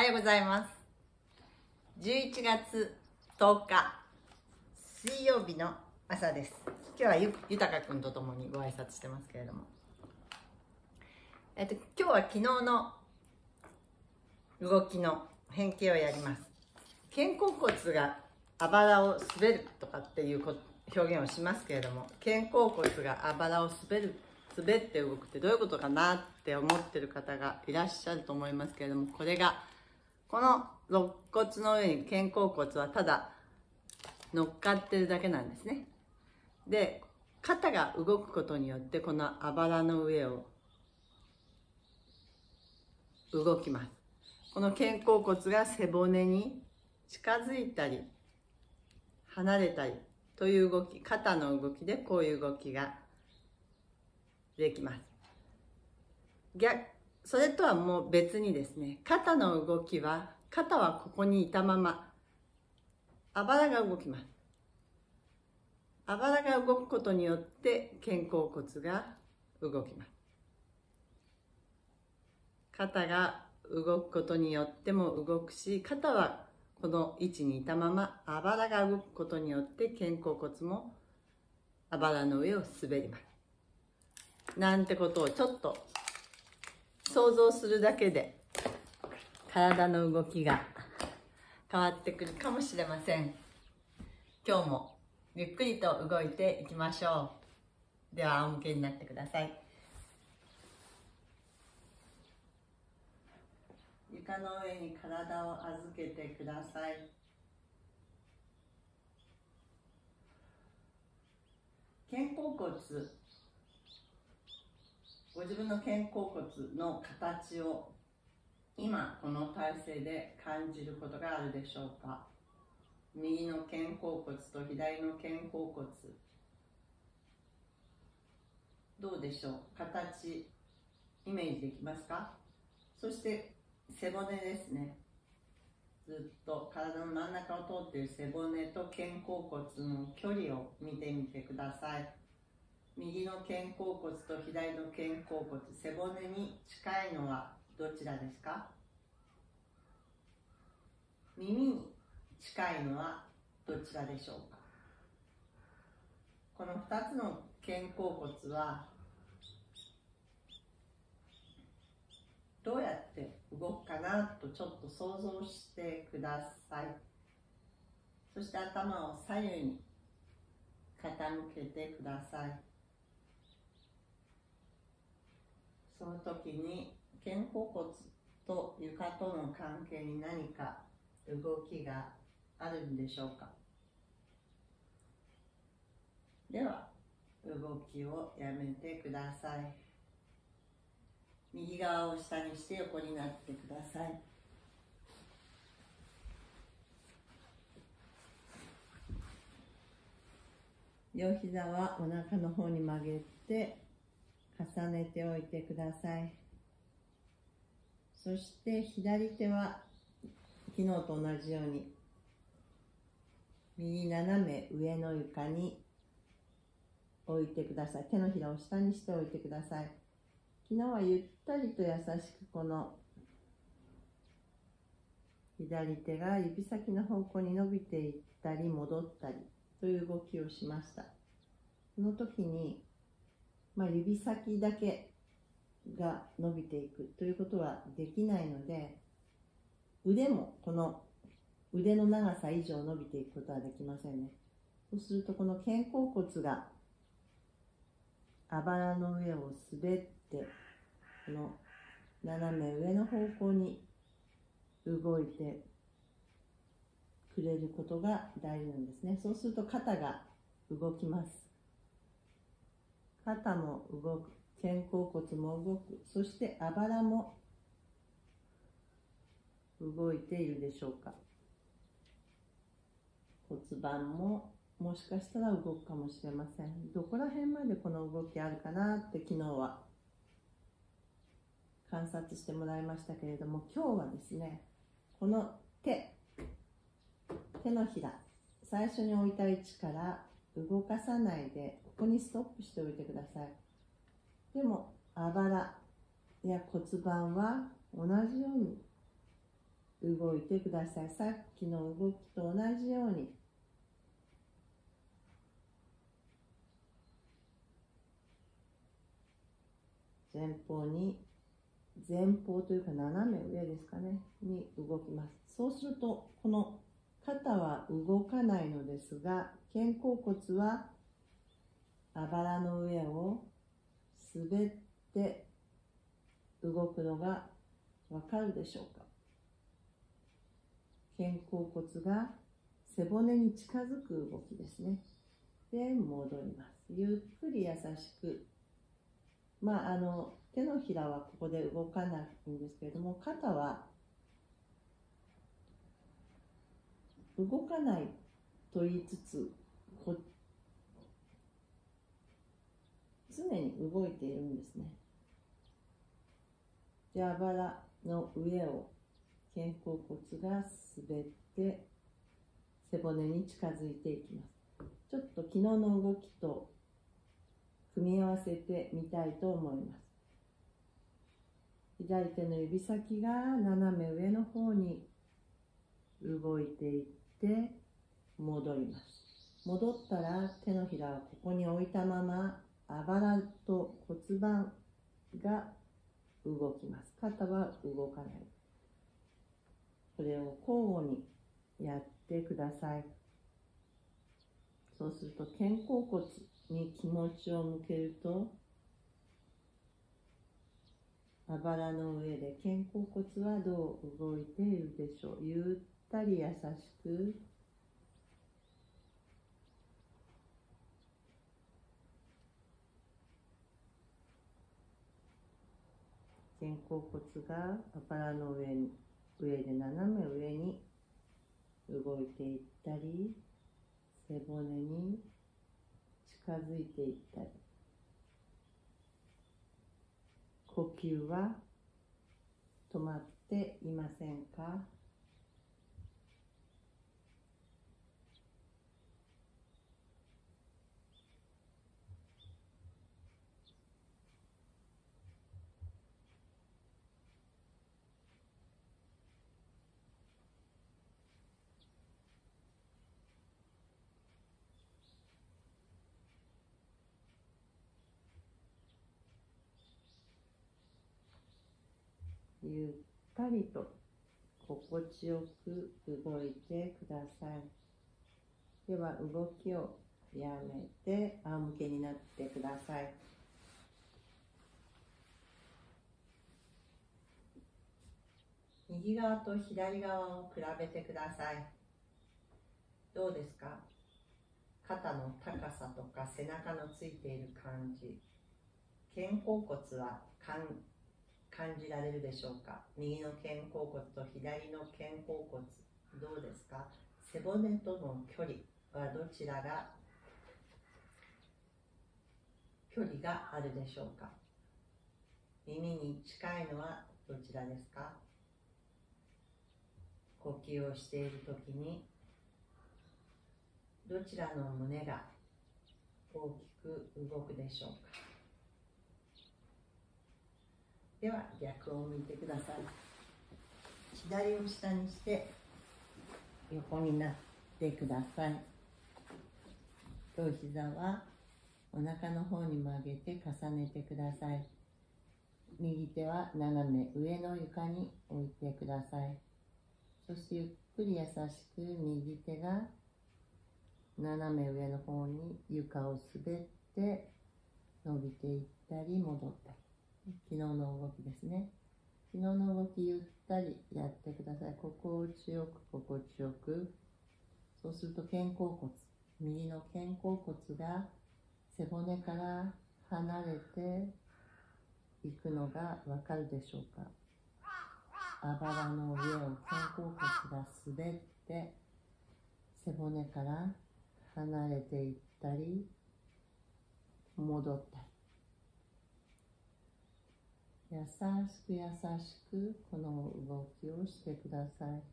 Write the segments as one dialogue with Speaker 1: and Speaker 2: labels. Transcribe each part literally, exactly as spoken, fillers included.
Speaker 1: ようございます。じゅういちがつとおか水曜日の朝です。今日はゆ豊くんとともにご挨拶してますけれども、えっと今日は昨日の動きの変形をやります。肩甲骨があばらを滑るとかっていう表現をしますけれども、肩甲骨があばらを滑る滑って動くってどういうことかなって思ってる方がいらっしゃると思いますけれども、これがこの肋骨の上に肩甲骨はただ乗っかってるだけなんですね。で、肩が動くことによってこのあばらの上を動きます。この肩甲骨が背骨に近づいたり離れたりという動き、肩の動きでこういう動きができます。逆、それとはもう別にですね、肩の動きは、肩はここにいたまま、あばらが動きます。あばらが動くことによって肩甲骨が動きます。肩が動くことによっても動くし、肩はこの位置にいたまま、あばらが動くことによって肩甲骨もあばらの上を滑ります。なんてことをちょっと想像するだけで体の動きが変わってくるかもしれません。今日もゆっくりと動いていきましょう。では仰向けになってください。床の上に体を預けてください。肩甲骨、ご自分の肩甲骨の形を今この体勢で感じることがあるでしょうか。右の肩甲骨と左の肩甲骨、どうでしょう。形イメージできますか。そして背骨ですね。ずっと体の真ん中を通っている背骨と肩甲骨の距離を見てみてください。右の肩甲骨と左の肩甲骨、背骨に近いのはどちらですか。耳に近いのはどちらでしょうか。このふたつの肩甲骨はどうやって動くかなとちょっと想像してください。そして頭を左右に傾けてください。その時に肩甲骨と床との関係に何か動きがあるんでしょうか。では動きをやめてください。右側を下にして横になってください。両膝はお腹の方に曲げて重ねておいてください。そして左手は昨日と同じように右斜め上の床に置いてください。手のひらを下にしておいてください。昨日はゆったりと優しくこの左手が指先の方向に伸びていったり戻ったりという動きをしました。その時に、まあ、指先だけが伸びていくということはできないので、腕もこの腕の長さ以上伸びていくことはできませんね。そうするとこの肩甲骨があばらの上を滑って、この斜め上の方向に動いてくれることが大事なんですね。そうすると肩が動きます。肩も動く、肩甲骨も動く、そしてあばらも動いているでしょうか。骨盤ももしかしたら動くかもしれません。どこら辺までこの動きあるかなって昨日は観察してもらいましたけれども、今日はですね、この手、手のひら、最初に置いた位置から動かさないで、ここにストップしておいてください。でも、あばらや骨盤は同じように
Speaker 2: 動いてください。さっきの動きと同じように前方に、前方というか斜め上ですかねに動きます。そうするとこの肩は動かないのですが、肩甲骨はあばらの上を滑って動くのがわかるでしょうか。肩甲骨が背骨に近づく動きですね。で、戻ります。ゆっくり優しく。まあ、あの、手のひらはここで動かないんですけれども、肩は動かないと言いつつ、こ常に動いているんですね。で、あばらの上を肩甲骨が滑って背骨に近づいていきます。ちょっと昨日の動きと組み合わせてみたいと思います。左手の指先が斜め上の方に動いていって戻ります。戻ったら手のひらはここに置いたままあばらと骨盤が動きます。肩は動かない。これを交互にやってください。そうすると肩甲骨に気持ちを向けると、あばらの上で肩甲骨はどう動いているでしょう。ゆったり優しく肩甲骨があばらの上に上で斜め上に動いていったり、背骨に近づいていったり、呼吸は止まっていませんか？ゆったりと心地よく動いてください。では動きをやめて仰向けになってください。右側と左側を比べてください。どうですか？肩の高さとか背中のついている感じ、肩甲骨は感感じられるでしょうか？右の肩甲骨と左の肩甲骨、どうですか？背骨との距離はどちらが距離があるでしょうか？耳に近いのはどちらですか？呼吸をしているときにどちらの胸が大きく動くでしょうか？では逆を向いてください。左を下にして横になってください。両膝はお腹の方に曲げて重ねてください。右手は斜め上の床に置いてください。そしてゆっくり優しく右手が斜め上の方に床を滑って伸びていったり戻ったり。昨日の動きですね。昨日の動きゆったりやってください。心地よく心地よく。そうすると肩甲骨、右の肩甲骨が背骨から離れていくのがわかるでしょうか？あばらの上を肩甲骨が滑って背骨から離れていったり戻ったり、優しく優しくこの動きをしてください。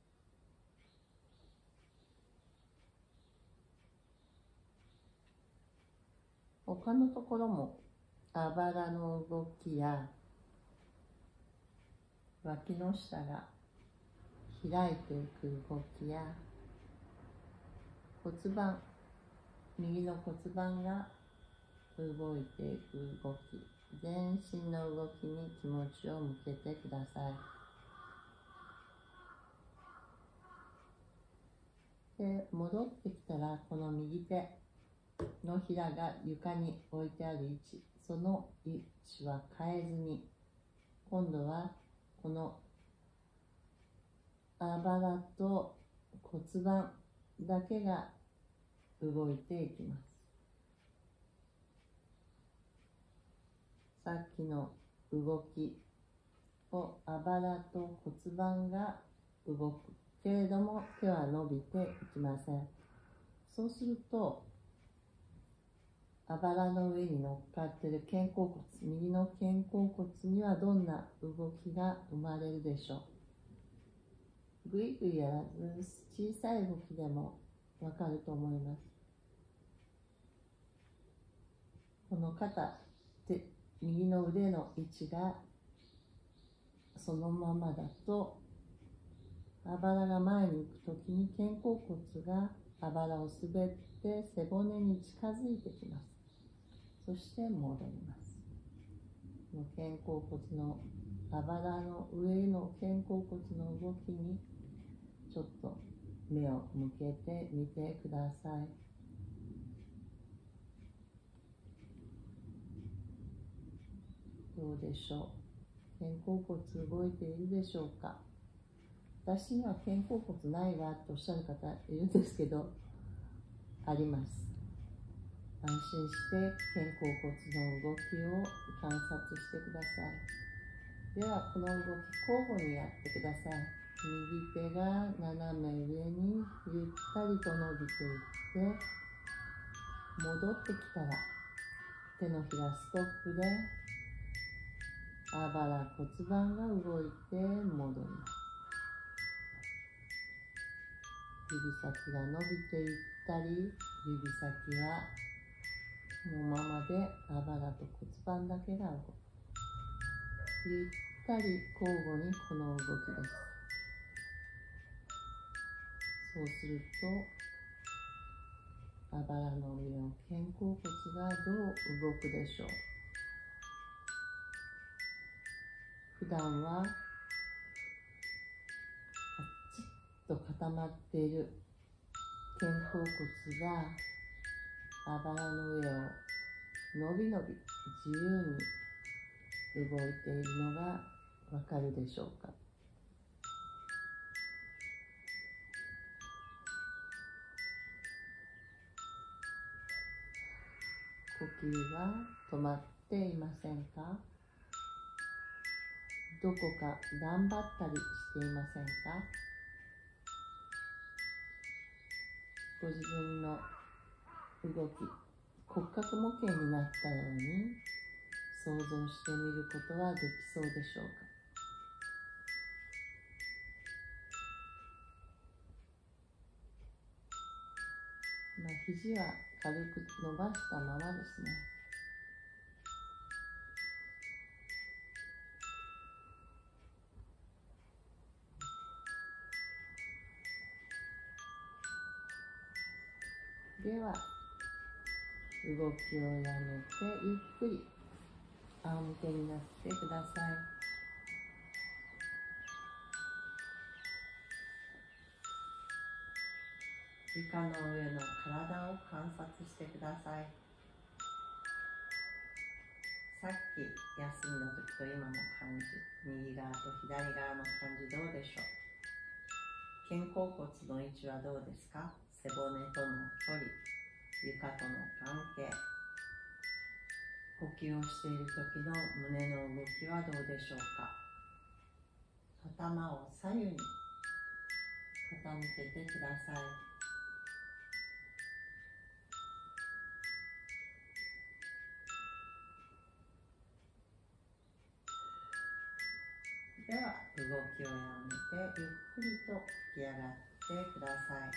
Speaker 2: 他のところもあばらの動きや脇の下が開いていく動きや、骨盤、右の骨盤が動いていく動き、全身の動きに気持ちを向けてください。で、戻ってきたら、この右手のひらが床に置いてある位置、その位置は変えずに、今度はこのあばらと骨盤だけが動いていきます。さっきの動きをあばらと骨盤が動くけれども、手は伸びていきません。そうすると、あばらの上に乗っかっている肩甲骨、右の肩甲骨にはどんな動きが生まれるでしょう。ぐいぐいやらず、小さい動きでもわかると思います。この肩、手、右の腕の位置がそのままだと、あばらが前に行くときに肩甲骨があばらを滑って背骨に近づいてきます。そして戻ります。この肩甲骨のあばらの上の肩甲骨の動きにちょっと目を向けてみてください。どうでしょう。肩甲骨動いているでしょうか。私には肩甲骨ないわとおっしゃる方いるんですけど、あります。安心して肩甲骨の動きを観察してください。では、この動き交互にやってください。右手が斜め上にゆったりと伸びていって、戻ってきたら手のひらストップであばら骨盤が動いて戻ります。指先が伸びていったり、指先はこのままであばらと骨盤だけが動く。ゆったり交互にこの動きです。そうすると、あばらの上の肩甲骨がどう動くでしょう。普段はカチッと固まっている肩甲骨があばらの上をのびのび自由に動いているのがわかるでしょうか。呼吸は止まっていませんか？どこか頑張ったりしていませんか？ご自分の動き、骨格模型になったように想像してみることはできそうでしょうか。まあ、肘は軽く伸ばしたままですね。では、動きをやめてゆっくり仰向けになってください。床の上の体を観察してください。さっき休みの時と今の感じ、右側と左側の感じどうでしょう。肩甲骨の位置はどうですか。背骨との距離、床との関係、呼吸をしている時の胸の動きはどうでしょうか。頭を左右に傾けてください。では、動きをやめてゆっくりと起き上がってください。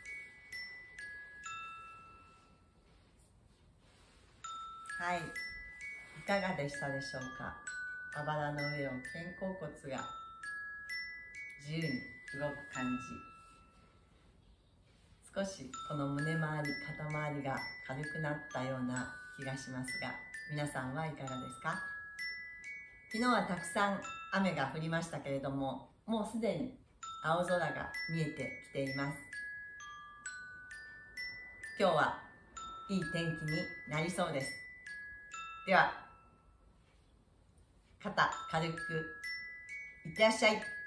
Speaker 2: はい、いかがでしたでしょうか。あばらの上を肩甲骨が自由に動く
Speaker 1: 少しこの胸周り、肩周りが軽くなったような気がしますが、皆さんはいかがですか？昨日はたくさん雨が降りましたけれども、もうすでに青空が見えてきています。今日はいい天気になりそうです。では、肩軽くいってらっしゃい。